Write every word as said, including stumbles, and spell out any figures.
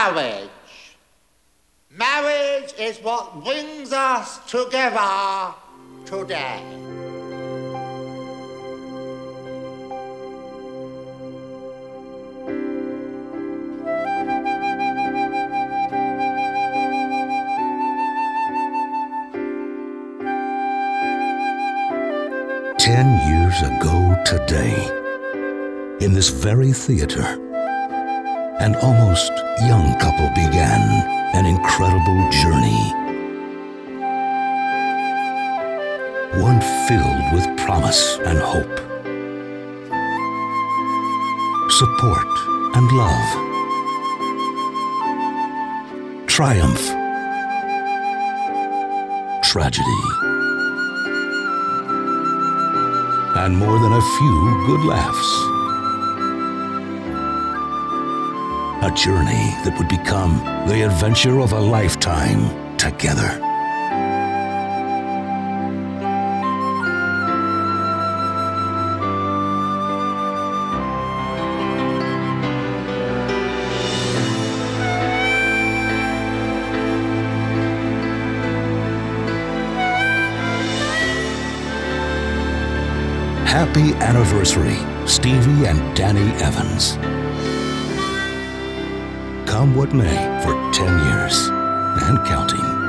marriage. Marriage is what brings us together today. Ten years ago today, in this very theater, an almost young couple began an incredible journey. One filled with promise and hope, support and love, triumph, tragedy, and more than a few good laughs. A journey that would become the adventure of a lifetime together. Happy anniversary, Stevie and Danny Evans. Come what may for ten years and counting.